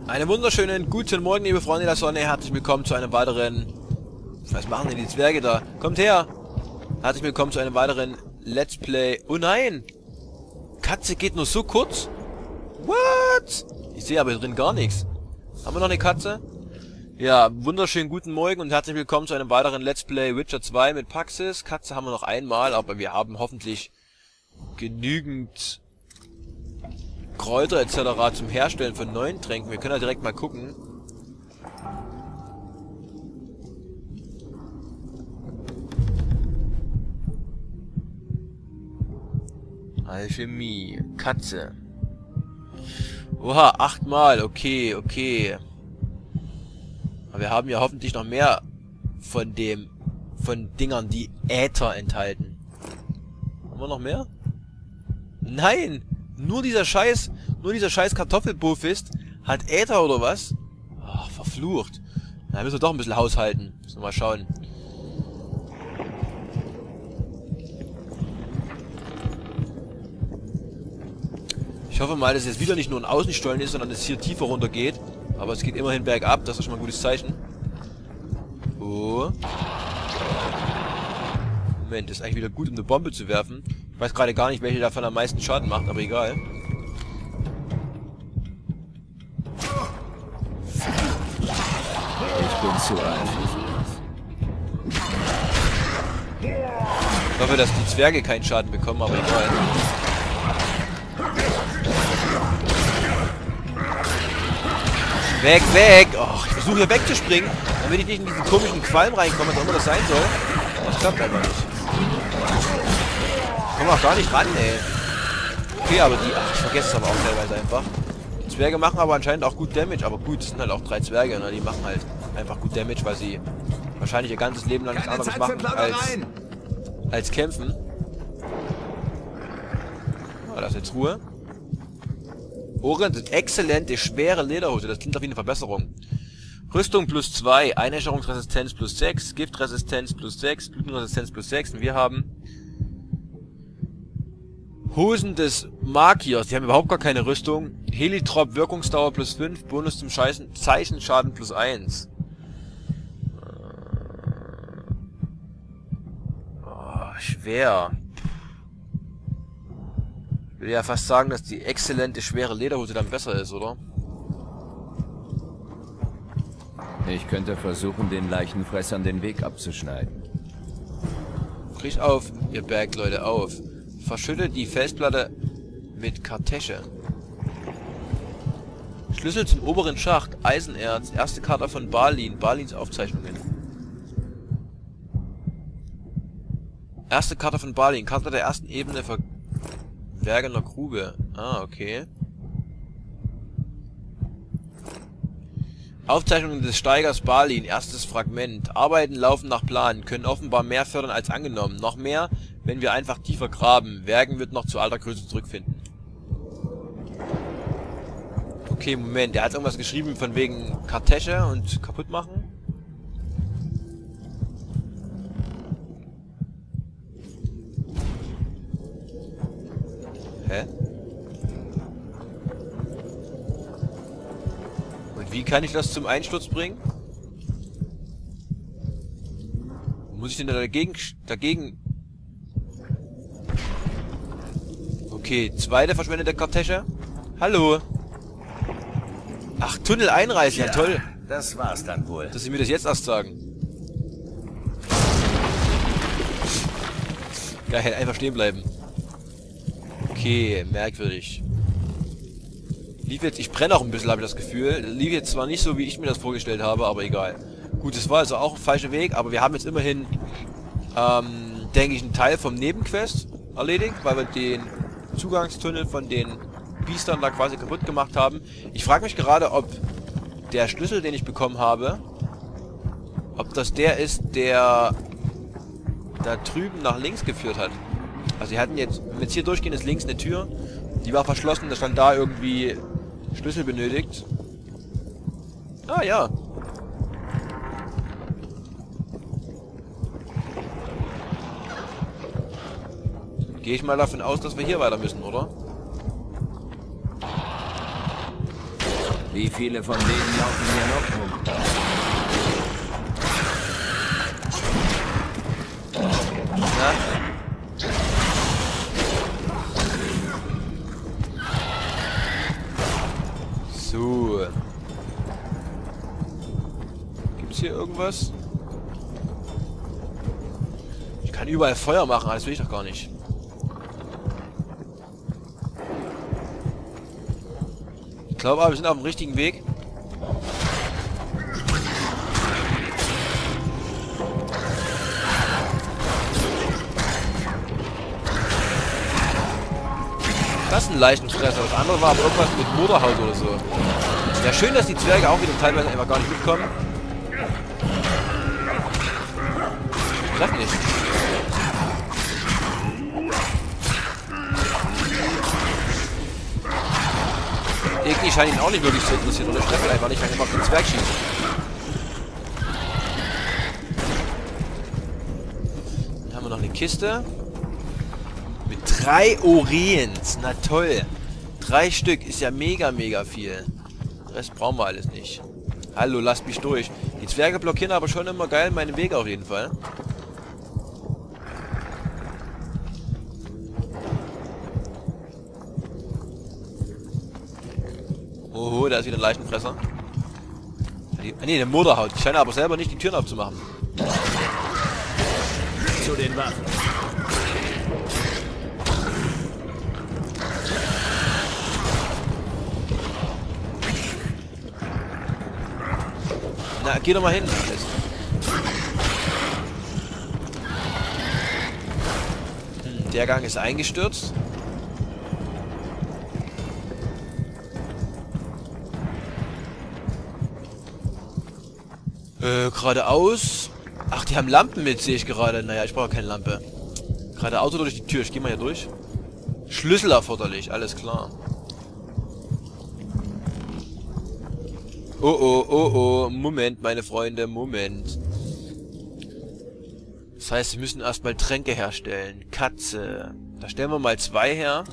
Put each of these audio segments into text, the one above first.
Einen wunderschönen guten Morgen, liebe Freunde der Sonne. Herzlich willkommen zu einem weiteren... Was machen denn die Zwerge da? Kommt her! Herzlich willkommen zu einem weiteren Let's Play... Oh nein! Katze geht nur so kurz? What? Ich sehe aber hier drin gar nichts. Haben wir noch eine Katze? Ja, wunderschönen guten Morgen und herzlich willkommen zu einem weiteren Let's Play Witcher 2 mit Paxis. Katze haben wir noch einmal, aber wir haben hoffentlich genügend Kräuter etc. zum Herstellen von neuen Tränken. Wir können ja direkt mal gucken. Alchemie. Katze. Oha, 8 Mal. Okay, okay. Aber wir haben ja hoffentlich noch mehr von Dingern, die Äther enthalten. Haben wir noch mehr? Nein! Nur dieser scheiß Kartoffelbuffist hat Äther oder was? Ach, verflucht. Na, müssen wir doch ein bisschen haushalten. Müssen wir mal schauen. Ich hoffe mal, dass es jetzt wieder nicht nur ein Außenstollen ist, sondern dass es hier tiefer runter geht. Aber es geht immerhin bergab, das ist schon mal ein gutes Zeichen. Oh. Moment, das ist eigentlich wieder gut, um eine Bombe zu werfen. Ich weiß gerade gar nicht, welche davon am meisten Schaden macht, aber egal. Ich bin zu alt. Ich hoffe, dass die Zwerge keinen Schaden bekommen, aber egal. Weg, weg! Och, ich versuche hier wegzuspringen, damit ich nicht in diesen komischen Qualm reinkomme, was auch immer das sein soll. Das klappt einfach nicht. Ich komme auch gar nicht ran, ey. Okay, aber die... Ach, ich vergesse es aber auch teilweise einfach. Die Zwerge machen aber anscheinend auch gut Damage, aber gut, es sind halt auch 3 Zwerge, ne? Die machen halt einfach gut Damage, weil sie wahrscheinlich ihr ganzes Leben lang nichts anderes machen als kämpfen. Ah, da ist jetzt Ruhe. Ohren sind exzellente, schwere Lederhose. Das klingt auf jeden Fall Verbesserung. Rüstung plus 2, Einäscherungsresistenz plus 6, Giftresistenz plus 6, Blutenresistenz plus 6. Und wir haben Hosen des Magiers. Die haben überhaupt gar keine Rüstung. Helitrop, Wirkungsdauer plus 5, Bonus zum Zeichenschaden plus 1. Oh, schwer. Ich würde ja fast sagen, dass die exzellente, schwere Lederhose dann besser ist, oder? Ich könnte versuchen, den Leichenfressern den Weg abzuschneiden. Kriegt auf, ihr Bergleute, auf. Verschüttet die Felsplatte mit Kartesche. Schlüssel zum oberen Schacht, Eisenerz, erste Karte von Balin, Balins Aufzeichnungen. Erste Karte von Balin, Karte der ersten Ebene Verbergener Grube. Ah, okay. Aufzeichnungen des Steigers Balin, erstes Fragment. Arbeiten laufen nach Plan, können offenbar mehr fördern als angenommen. Noch mehr, wenn wir einfach tiefer graben. Wergen wird noch zu alter Größe zurückfinden. Okay, Moment. Der hat irgendwas geschrieben von wegen Kartesche und kaputt machen. Hä? Und wie kann ich das zum Einsturz bringen? Muss ich denn dagegen... Okay, zweite verschwendete Kartesche. Hallo. Ach, Tunnel einreißen, ja toll. Das war's dann wohl. Dass Sie mir das jetzt erst sagen. Geil, einfach stehen bleiben. Okay, merkwürdig. Lief jetzt, ich brenne auch ein bisschen, habe ich das Gefühl. Lief jetzt zwar nicht so, wie ich mir das vorgestellt habe, aber egal. Gut, es war also auch ein falscher Weg, aber wir haben jetzt immerhin, denke ich, einen Teil vom Nebenquest erledigt, weil wir den Zugangstunnel von den Biestern da quasi kaputt gemacht haben. Ich frage mich gerade, ob der Schlüssel, den ich bekommen habe, ob das der ist, der da drüben nach links geführt hat. Also wir hatten jetzt, wenn wir jetzt hier durchgehen, ist links eine Tür. Die war verschlossen, da stand da irgendwie Schlüssel benötigt. Ah ja. Gehe ich mal davon aus, dass wir hier weiter müssen, oder? Wie viele von denen laufen hier noch rum? Na? So. Gibt's hier irgendwas? Ich kann überall Feuer machen, das will ich doch gar nicht. Ich glaube aber, wir sind auf dem richtigen Weg. Das ist ein Leichenfresser. Das andere war aber irgendwas mit Motorhaut oder so. Ja, schön, dass die Zwerge auch wieder teilweise einfach gar nicht mitkommen. Ich sag nicht. Irgendwie scheint ihn auch nicht wirklich zu interessieren. Oder Steffel einfach nicht, weil er immer auf den Zwerg schießt. Dann haben wir noch eine Kiste. Mit 3 Orients. Na toll. 3 Stück ist ja mega, mega viel. Den Rest brauchen wir alles nicht. Hallo, lasst mich durch. Die Zwerge blockieren aber schon immer geil meinen Weg auf jeden Fall. Oho, da ist wieder ein Leichenfresser. Ne, eine Motorhaut. Ich scheine aber selber nicht die Türen aufzumachen. Zu den Waffen. Na, geh doch mal hin. Der Gang ist eingestürzt. Geradeaus. Ach, die haben Lampen mit, sehe ich gerade. Naja, ich brauche keine Lampe. Geradeaus oder durch die Tür. Ich gehe mal hier durch. Schlüssel erforderlich, alles klar. Oh, oh, oh, oh. Moment, meine Freunde, Moment. Das heißt, wir müssen erstmal Tränke herstellen. Katze. Da stellen wir mal 2 her.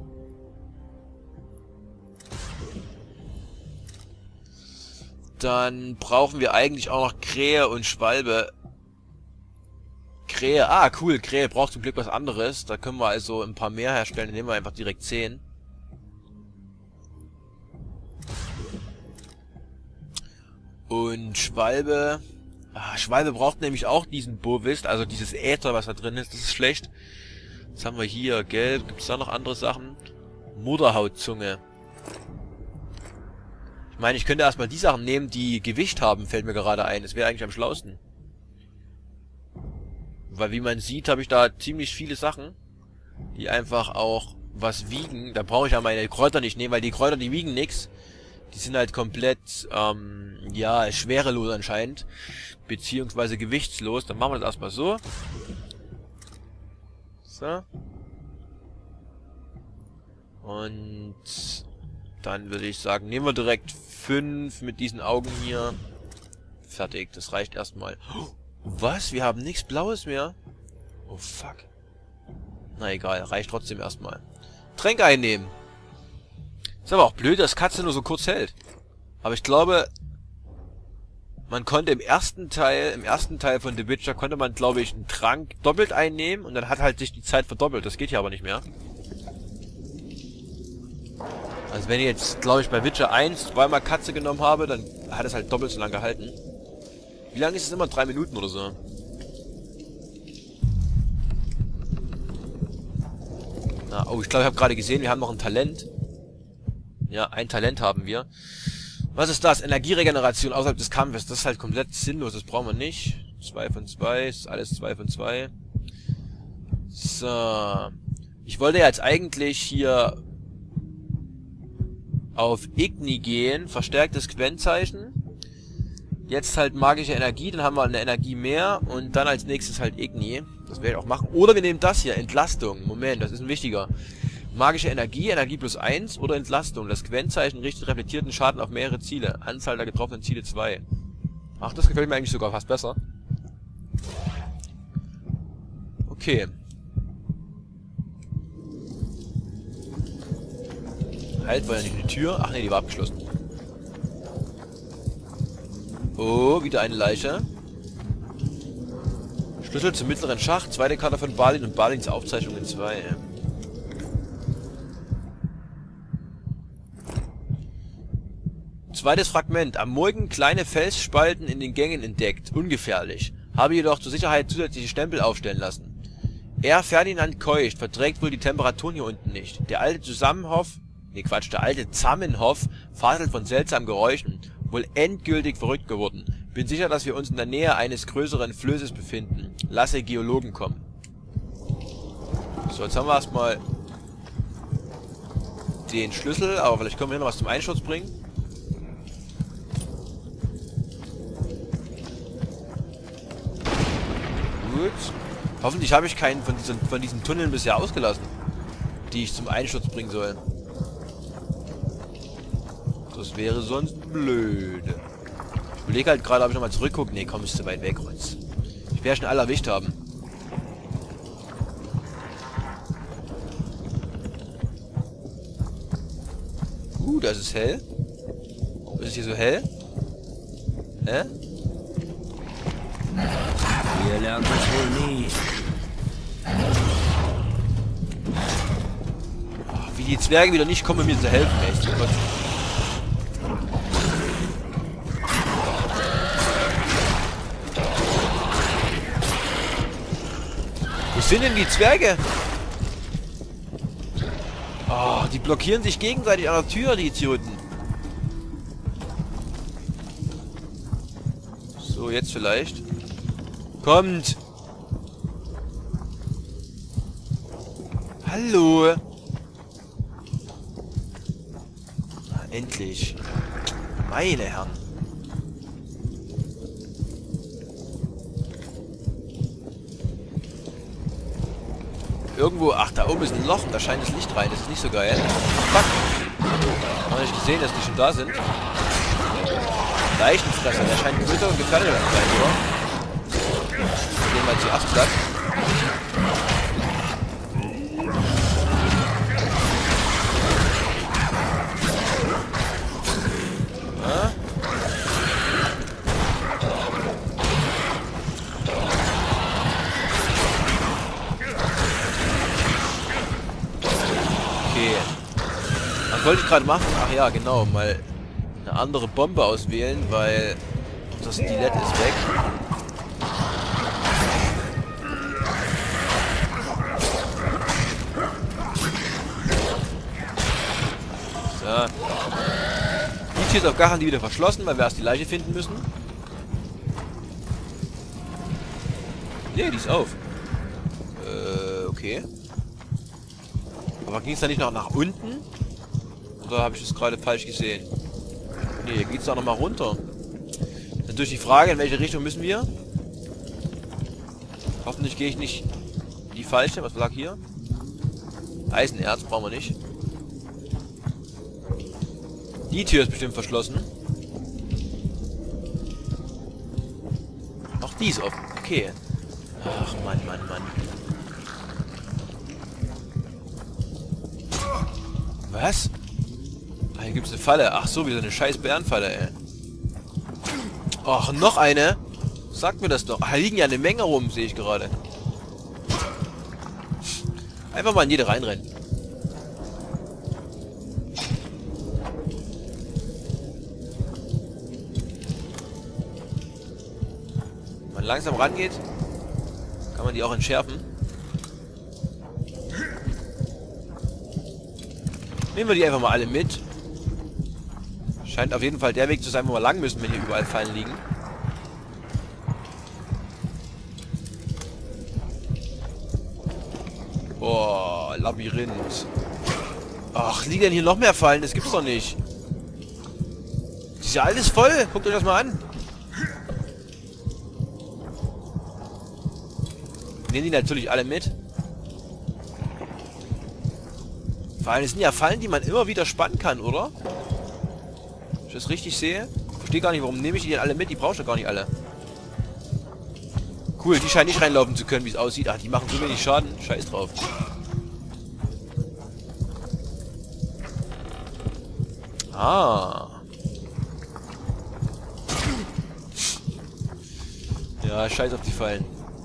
Dann brauchen wir eigentlich auch noch Krähe und Schwalbe. Krähe, ah cool, Krähe braucht zum Glück was anderes. Da können wir also ein paar mehr herstellen, dann nehmen wir einfach direkt 10. Und Schwalbe... Ah, Schwalbe braucht nämlich auch diesen Bovist, also dieses Äther, was da drin ist. Das ist schlecht. Was haben wir hier? Gelb, gibt es da noch andere Sachen? Mutterhautzunge. Ich meine, ich könnte erstmal die Sachen nehmen, die Gewicht haben, fällt mir gerade ein. Das wäre eigentlich am schlausten. Weil wie man sieht, habe ich da ziemlich viele Sachen, die einfach auch was wiegen. Da brauche ich ja meine Kräuter nicht nehmen, weil die Kräuter, die wiegen nichts. Die sind halt komplett, ja, schwerelos anscheinend. Beziehungsweise gewichtslos. Dann machen wir das erstmal so. So. Und dann würde ich sagen, nehmen wir direkt 5 mit diesen Augen hier. Fertig, das reicht erstmal. Was? Wir haben nichts Blaues mehr? Oh fuck. Na egal, reicht trotzdem erstmal. Tränke einnehmen. Ist aber auch blöd, dass Katze nur so kurz hält. Aber ich glaube, man konnte im ersten Teil von The Witcher, konnte man, glaube ich, einen Trank doppelt einnehmen und dann hat halt sich die Zeit verdoppelt. Das geht hier aber nicht mehr. Also wenn ich jetzt, glaube ich, bei Witcher 1 zweimal Katze genommen habe, dann hat es halt doppelt so lange gehalten. Wie lange ist es immer? 3 Minuten oder so? Na, oh, ich glaube, ich habe gerade gesehen, wir haben noch ein Talent. Ja, ein Talent haben wir. Was ist das? Energieregeneration außerhalb des Kampfes. Das ist halt komplett sinnlos, das brauchen wir nicht. 2 von 2, ist alles 2 von 2. So. Ich wollte ja jetzt eigentlich hier auf Igni gehen, verstärktes Quentenzeichen. Jetzt halt magische Energie, dann haben wir eine Energie mehr und dann als nächstes halt Igni. Das werde ich auch machen. Oder wir nehmen das hier, Entlastung. Moment, das ist ein wichtiger. Magische Energie, Energie plus 1 oder Entlastung. Das Quentenzeichen richtet reflektierten Schaden auf mehrere Ziele. Anzahl der getroffenen Ziele 2. Ach, das gefällt mir eigentlich sogar fast besser. Okay. Halt, war ja nicht eine Tür. Ach nee, die war abgeschlossen. Oh, wieder eine Leiche. Schlüssel zum mittleren Schacht, zweite Karte von Balin und Balins Aufzeichnungen 2. Zweites Fragment. Am Morgen kleine Felsspalten in den Gängen entdeckt. Ungefährlich. Habe jedoch zur Sicherheit zusätzliche Stempel aufstellen lassen. Er, Ferdinand Keucht, verträgt wohl die Temperaturen hier unten nicht. Der alte der alte Zamenhof faselt von seltsamen Geräuschen. Wohl endgültig verrückt geworden. Bin sicher, dass wir uns in der Nähe eines größeren Flößes befinden. Lasse Geologen kommen. So, jetzt haben wir erstmal den Schlüssel, aber vielleicht können wir hier noch was zum Einsturz bringen. Gut. Hoffentlich habe ich keinen von diesen Tunneln bisher ausgelassen, die ich zum Einsturz bringen soll. Das wäre sonst blöd. Ich überlege halt gerade, ob ich nochmal zurückgucke. Nee, komm, ist zu weit weg. Ich werde schon alle erwischt haben. Das ist hell. Ist es hier so hell? Hä? Ihr lernt es wohl nie. Oh, wie die Zwerge wieder nicht kommen, mir zu helfen, echt. Oh Gott. Wo sind denn die Zwerge? Oh, die blockieren sich gegenseitig an der Tür, die Idioten. So, jetzt vielleicht. Kommt! Hallo! Na, endlich. Meine Herren. Irgendwo, ach, da oben ist ein Loch und da scheint das Licht rein. Das ist nicht so geil. Fuck! Hab ich nicht gesehen, dass die schon da sind. Leichenfresser, der scheint größer und gefährlicher zu sein, oder? Gehen wir zuerst Platz. Ja. Okay. Was wollte ich gerade machen? Ach ja, genau, mal eine andere Bombe auswählen, weil das Skelett ist weg. So. Die Tür ist auf Garantie wieder verschlossen, weil wir erst die Leiche finden müssen. Nee, die ist auf. Okay. Aber ging es da nicht noch nach unten? Oder habe ich das gerade falsch gesehen? Nee, hier geht es doch nochmal runter. Natürlich die Frage, in welche Richtung müssen wir? Hoffentlich gehe ich nicht in die falsche. Was lag hier? Eisenerz brauchen wir nicht. Die Tür ist bestimmt verschlossen. Auch die ist offen. Okay. Ach, Mann, Mann, Mann. Was? Ah, hier gibt es eine Falle. Ach so, wieder eine scheiß Bärenfalle, ey. Ach, noch eine? Sagt mir das doch. Da liegen ja eine Menge rum, sehe ich gerade. Einfach mal in jede reinrennen. Wenn man langsam rangeht, kann man die auch entschärfen. Nehmen wir die einfach mal alle mit. Scheint auf jeden Fall der Weg zu sein, wo wir lang müssen, wenn hier überall Fallen liegen. Boah, Labyrinth. Ach, liegen denn hier noch mehr Fallen? Das gibt's doch nicht. Das ist ja alles voll. Guckt euch das mal an. Nehmen die natürlich alle mit. Vor allem, es sind ja Fallen, die man immer wieder spannen kann, oder? Wenn ich das richtig sehe. Ich verstehe gar nicht, warum nehme ich die denn alle mit? Die brauchst du gar nicht alle. Cool, die scheinen nicht reinlaufen zu können, wie es aussieht. Ach, die machen so wenig Schaden. Scheiß drauf. Ah. Ja, scheiß auf die Fallen.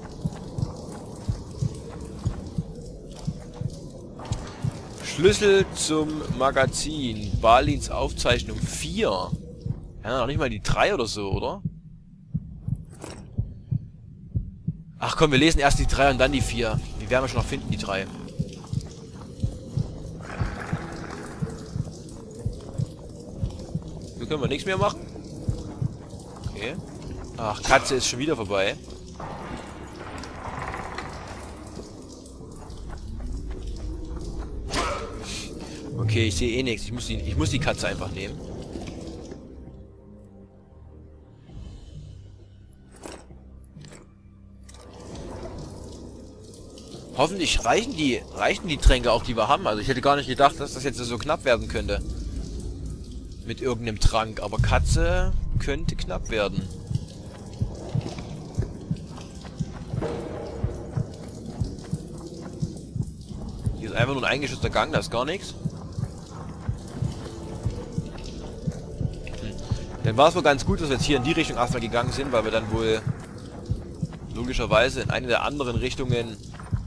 Schlüssel zum Magazin. Balins Aufzeichnung 4. Ja, noch nicht mal die 3 oder so, oder? Ach komm, wir lesen erst die 3 und dann die 4. Die werden wir schon noch finden, die 3. Hier können wir nichts mehr machen. Okay. Ach, Katze ist schon wieder vorbei. Okay, ich sehe eh nichts. Ich muss die Katze einfach nehmen. Hoffentlich reichen die Tränke auch, die wir haben. Also ich hätte gar nicht gedacht, dass das jetzt so knapp werden könnte. Mit irgendeinem Trank. Aber Katze könnte knapp werden. Hier ist einfach nur ein eingeschützter Gang, da ist gar nichts. Dann war es wohl ganz gut, dass wir jetzt hier in die Richtung erstmal gegangen sind, weil wir dann wohl logischerweise in eine der anderen Richtungen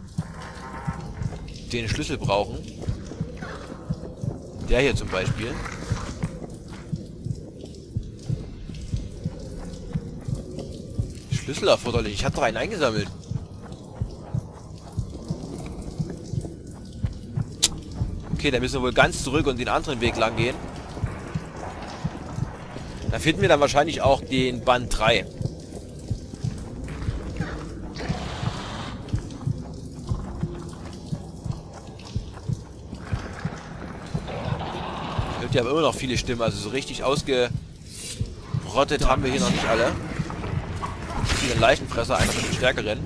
den Schlüssel brauchen. Der hier zum Beispiel. Schlüssel erforderlich. Ich habe doch einen eingesammelt. Okay, dann müssen wir wohl ganz zurück und den anderen Weg lang gehen. Da finden wir dann wahrscheinlich auch den Band 3. Die haben immer noch viele Stimmen, also so richtig ausgerottet haben wir hier noch nicht alle. Hier ein Leichenfresser, einer von den stärkeren.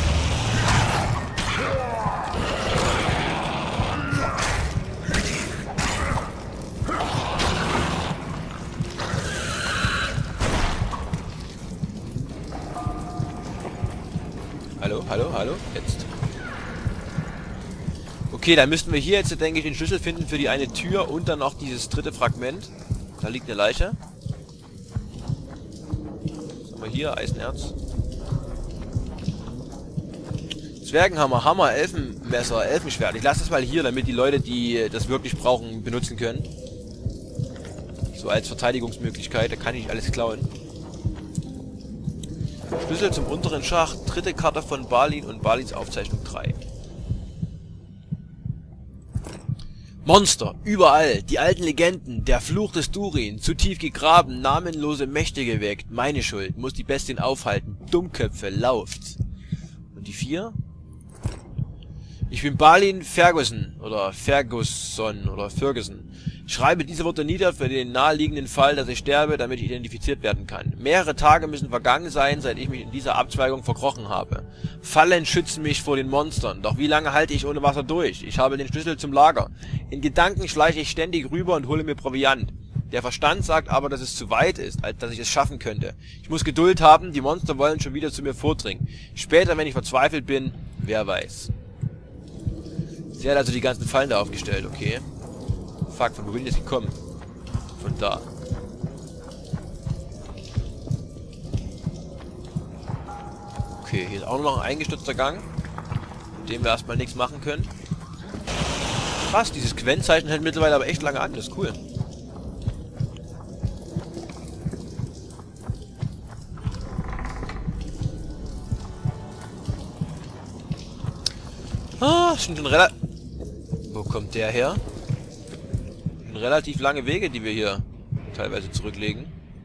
Hallo, hallo, hallo, jetzt. Okay, dann müssten wir hier jetzt, denke ich, den Schlüssel finden für die eine Tür und dann noch dieses dritte Fragment. Da liegt eine Leiche. Was haben wir hier? Eisenerz. Zwergenhammer, Hammer, Elfenmesser, Elfenschwert. Ich lasse das mal hier, damit die Leute, die das wirklich brauchen, benutzen können. So als Verteidigungsmöglichkeit. Da kann ich alles klauen. Schlüssel zum unteren Schacht. Dritte Karte von Balin und Balins Aufzeichnung 3. Monster, überall, die alten Legenden, der Fluch des Durin, zu tief gegraben, namenlose Mächte geweckt, meine Schuld, muss die Bestien aufhalten, Dummköpfe, lauft. Und die 4? Ich bin Balin Ferguson, oder Ferguson, oder Ferguson. Schreibe diese Worte nieder für den naheliegenden Fall, dass ich sterbe, damit ich identifiziert werden kann. Mehrere Tage müssen vergangen sein, seit ich mich in dieser Abzweigung verkrochen habe. Fallen schützen mich vor den Monstern, doch wie lange halte ich ohne Wasser durch? Ich habe den Schlüssel zum Lager. In Gedanken schleiche ich ständig rüber und hole mir Proviant. Der Verstand sagt aber, dass es zu weit ist, als dass ich es schaffen könnte. Ich muss Geduld haben, die Monster wollen schon wieder zu mir vordringen. Später, wenn ich verzweifelt bin, wer weiß. Sie hat also die ganzen Fallen da aufgestellt, okay. Fuck, von wo bin ich jetzt gekommen? Von da. Okay, hier ist auch noch ein eingestürzter Gang, mit dem wir erstmal nichts machen können. Krass, dieses Quenzeichen hält mittlerweile aber echt lange an, das ist cool. Ah, sind schon relativ... Wo kommt der her? Relativ lange Wege, die wir hier teilweise zurücklegen.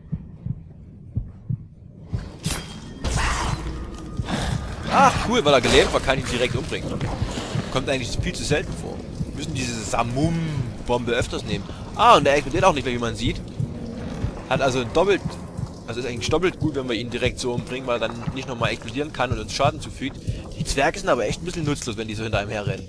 Ach, cool, weil er gelähmt war, kann ich ihn direkt umbringen. Kommt eigentlich viel zu selten vor. Wir müssen diese Samum-Bombe öfters nehmen. Ah, und der explodiert auch nicht, wie man sieht. Hat also doppelt... Also ist eigentlich doppelt gut, wenn wir ihn direkt so umbringen, weil er dann nicht nochmal explodieren kann und uns Schaden zufügt. Die Zwerge sind aber echt ein bisschen nutzlos, wenn die so hinter einem herrennen.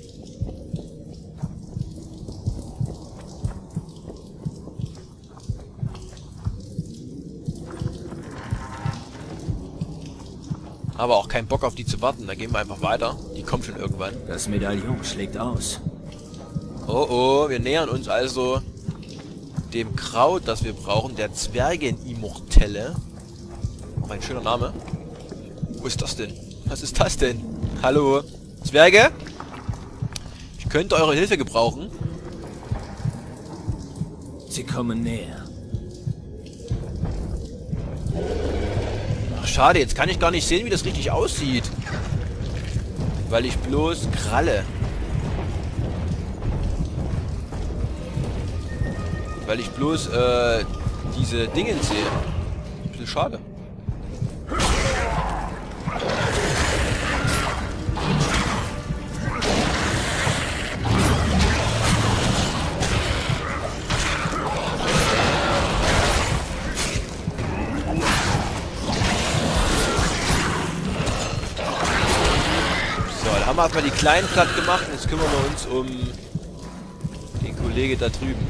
Aber auch keinen Bock auf die zu warten, da gehen wir einfach weiter. Die kommen schon irgendwann. Das Medaillon schlägt aus. Oh oh, wir nähern uns also dem Kraut, das wir brauchen, der Zwergen-Immortelle. Auch ein schöner Name. Wo ist das denn? Was ist das denn? Hallo? Zwerge? Ich könnte eure Hilfe gebrauchen. Sie kommen näher. Ach, schade, jetzt kann ich gar nicht sehen, wie das richtig aussieht. Weil ich bloß kralle. Weil ich bloß, diese Dinge sehe. Ein bisschen schade. So, dann haben wir erstmal die Kleinen platt gemacht und jetzt kümmern wir uns um den Kollege da drüben.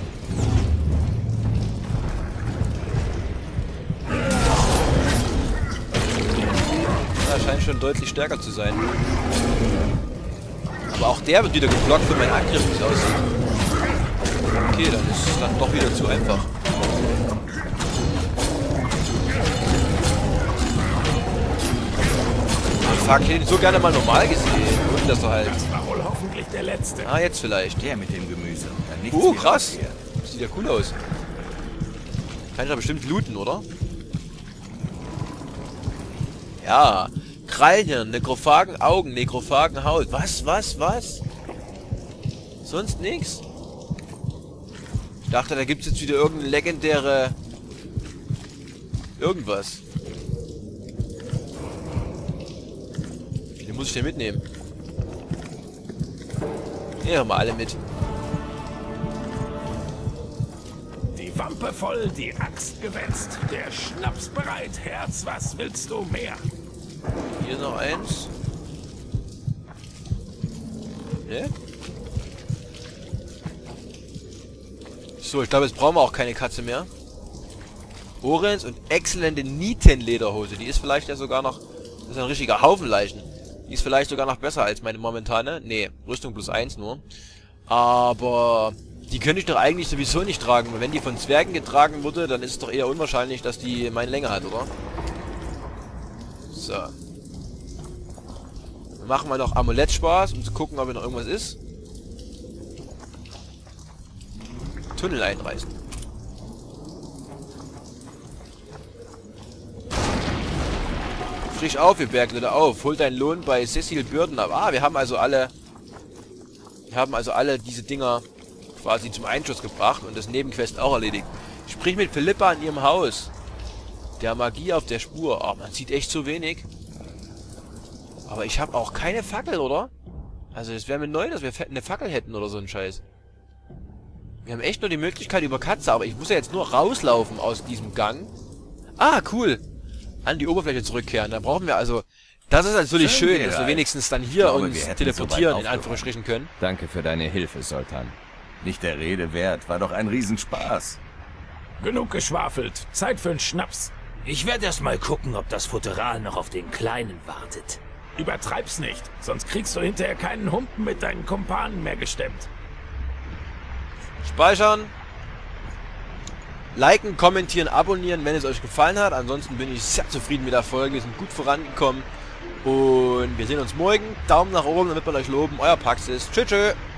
Er scheint schon deutlich stärker zu sein. Aber auch der wird wieder geblockt, wenn mein Angriff nicht aussieht. Okay, dann ist es dann doch wieder zu einfach. Fuck, ich hätte ihn so gerne mal normal gesehen. Und das so halt. Das war wohl hoffentlich der letzte. Ah, jetzt vielleicht. Der mit dem Gemüse. Dann nichts wie Krass. raus hier. Sieht ja cool aus. Kann ich da bestimmt looten, oder? Ja. Krallen, Nekrophagen Augen, Nekrophagen Haut. Was? Sonst nichts? Ich dachte, da gibt es jetzt wieder irgendeine legendäre... Irgendwas. Wie viele muss ich denn mitnehmen? Ja, mal alle mit. Die Wampe voll, die Axt gewetzt, der Schnaps bereit. Herz, was willst du mehr? Hier noch eins. Ne? So, ich glaube, jetzt brauchen wir auch keine Katze mehr. Ohrens und exzellente Nietenlederhose. Die ist vielleicht ja sogar noch... Das ist ein richtiger Haufen Leichen. Die ist vielleicht sogar noch besser als meine momentane. Nee, Rüstung plus 1 nur. Aber... Die könnte ich doch eigentlich sowieso nicht tragen. Weil wenn die von Zwergen getragen wurde, dann ist es doch eher unwahrscheinlich, dass die meine Länge hat, oder? So. Dann machen wir noch Amulett-Spaß, um zu gucken, ob hier noch irgendwas ist. Tunnel einreißen. Frisch auf, ihr Bergleute, auf. Holt deinen Lohn bei Cecil Bürden ab. Ah, wir haben also alle diese Dinger quasi zum Einschuss gebracht und das Nebenquest auch erledigt. Sprich mit Philippa in ihrem Haus. Der Magie auf der Spur. Oh, man sieht echt so wenig. Aber ich habe auch keine Fackel, oder? Also es wäre mir neu, dass wir eine Fackel hätten oder so ein Scheiß. Wir haben echt nur die Möglichkeit über Katze, aber ich muss ja jetzt nur rauslaufen aus diesem Gang. Ah, cool. An die Oberfläche zurückkehren. Da brauchen wir also... Das ist natürlich schön, dass wir wenigstens dann hier uns teleportieren, in Anführungsstrichen können. Danke für deine Hilfe, Sultan. Nicht der Rede wert, war doch ein Riesenspaß. Genug geschwafelt. Zeit für einen Schnaps. Ich werde erst mal gucken, ob das Futteral noch auf den Kleinen wartet. Übertreib's nicht, sonst kriegst du hinterher keinen Humpen mit deinen Kumpanen mehr gestemmt. Speichern. Liken, kommentieren, abonnieren, wenn es euch gefallen hat. Ansonsten bin ich sehr zufrieden mit der Folge. Wir sind gut vorangekommen. Und wir sehen uns morgen. Daumen nach oben, damit wir euch loben. Euer Paxis. Tschüss, tschüss.